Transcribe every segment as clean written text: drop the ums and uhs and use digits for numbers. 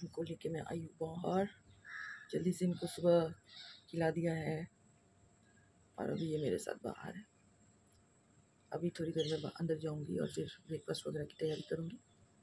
इनको लेके मैं आई हूँ बाहर। जल्दी से इनको सुबह खिला दिया है और अभी ये मेरे साथ बाहर है। अभी थोड़ी देर में अंदर जाऊंगी और फिर ब्रेकफास्ट वगैरह की तैयारी करूंगी।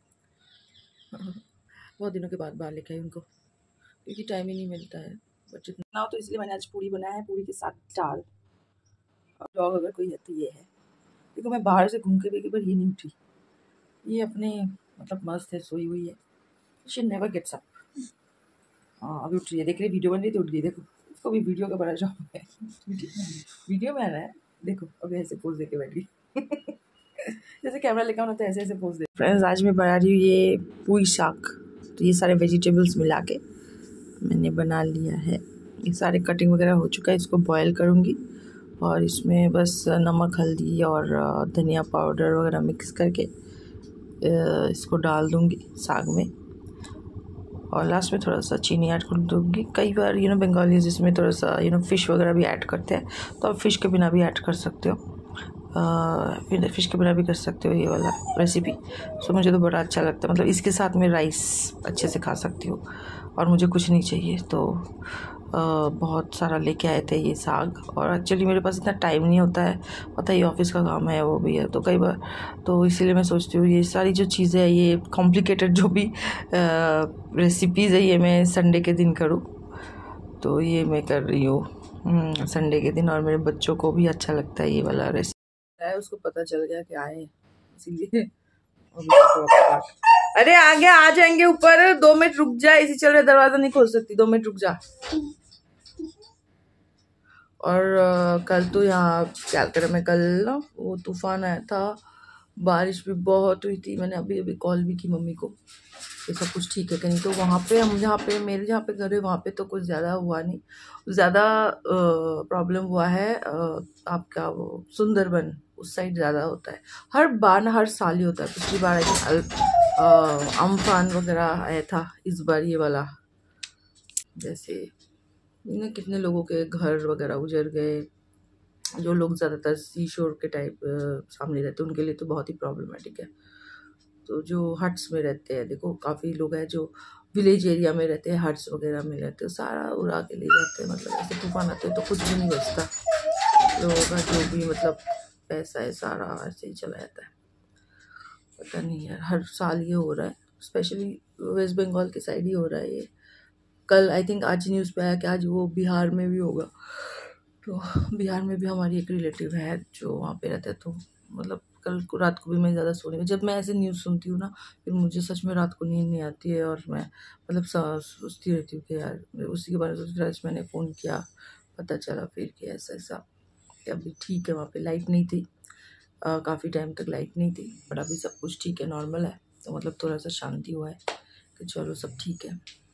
बहुत दिनों के बाद बाहर लेके आई उनको, क्योंकि टाइम ही नहीं मिलता है। बट जितना हो तो इसलिए मैंने आज पूरी बनाया है, पूरी के साथ दाल। और डॉग अगर कोई है तो ये है। देखो मैं बाहर से घूम के भी एक बार ये नहीं उठी, ये अपने मतलब मस्त है, सोई हुई है। She never gets up. हाँ अभी उठ रही है, देख रही वीडियो बन रही तो उठ गई। देखो इसको भी वीडियो का बड़ा शौक है। वीडियो में आना है, देखो अभी ऐसे पोज दे के बैठी। जैसे कैमरा लेकर आना तो ऐसे ऐसे पोज दे। फ्रेंड्स आज मैं बना रही हूँ ये पुई शाक। तो ये सारे वेजिटेबल्स मिला के मैंने बना लिया है। ये सारे कटिंग वगैरह हो चुका है। इसको बॉयल करूँगी और इसमें बस नमक हल्दी और धनिया पाउडर वगैरह मिक्स करके इसको डाल दूँगी साग में। और लास्ट में थोड़ा सा चीनी ऐड कर दूँगी। कई बार बंगालीज इसमें थोड़ा सा फ़िश वगैरह भी ऐड करते हैं, तो आप फ़िश के बिना भी ऐड कर सकते हो। फिर फ़िश के बिना भी कर सकते हो ये वाला रेसिपी। सो मुझे तो बड़ा अच्छा लगता है। मतलब इसके साथ में राइस अच्छे से खा सकती हूँ और मुझे कुछ नहीं चाहिए। तो बहुत सारा लेके आए थे ये साग। और एक्चुअली मेरे पास इतना टाइम नहीं होता है, पता ही ऑफिस का काम है वो भी है, तो कई बार तो इसीलिए मैं सोचती हूँ ये सारी जो चीज़ें हैं, ये कॉम्प्लिकेटेड जो भी रेसिपीज़ है, ये मैं संडे के दिन करूँ। तो ये मैं कर रही हूँ संडे के दिन। और मेरे बच्चों को भी अच्छा लगता है ये वाला रेसिपी है। उसको पता चल गया कि आए, इसीलिए अरे आ गया, आ जाएंगे ऊपर। 2 मिनट रुक जा, इसी चल रहा, दरवाजा नहीं खोल सकती, 2 मिनट रुक जा। और कल तो यहाँ कैलकाटा में कल ना वो तूफान आया था, बारिश भी बहुत हुई थी। मैंने अभी अभी कॉल भी की मम्मी को, ये सब कुछ ठीक है कहीं। तो वहाँ पे हम जहाँ पे मेरे जहाँ पे घर है वहाँ पे तो कुछ ज़्यादा हुआ नहीं। ज़्यादा प्रॉब्लम हुआ है आपका वो सुंदरबन उस साइड ज़्यादा होता है। हर बार ना, हर साल ही होता है। पिछली बार अम्फान वगैरह आया था, इस बार ये वाला जैसे कितने लोगों के घर वगैरह उजड़ गए। जो लोग ज़्यादातर सी शोर के टाइप सामने रहते हैं उनके लिए तो बहुत ही प्रॉब्लमेटिक है। तो जो हट्स में रहते हैं, देखो काफ़ी लोग हैं जो विलेज एरिया में रहते हैं, हट्स वगैरह में रहते हैं, सारा उड़ा के ले जाते हैं। मतलब ऐसे तूफान आते हैं तो कुछ भी नहीं बचता। लोगों का जो भी मतलब पैसा है सारा ऐसे ही चला जाता है। पता नहीं यार, हर साल ये हो रहा है, स्पेशली वेस्ट बंगाल के साइड ही हो रहा है ये। कल आई थिंक आज न्यूज़ पे आया कि आज वो बिहार में भी होगा। तो बिहार में भी हमारी एक रिलेटिव है जो वहाँ पे रहता है। तो मतलब कल को रात को भी मैं ज़्यादा सो नहीं, जब मैं ऐसे न्यूज़ सुनती हूँ ना, फिर मुझे सच में रात को नींद नहीं आती है। और मैं मतलब सोचती रहती हूँ कि यार, उसी के बारे में सोच रहा मैंने फ़ोन किया, पता चला फिर कि ऐसा ऐसा। अभी ठीक है, वहाँ पे लाइट नहीं थी, काफ़ी टाइम तक लाइट नहीं थी, बट अभी सब कुछ ठीक है, नॉर्मल है। तो मतलब थोड़ा सा शांति हुआ है कि चलो सब ठीक है।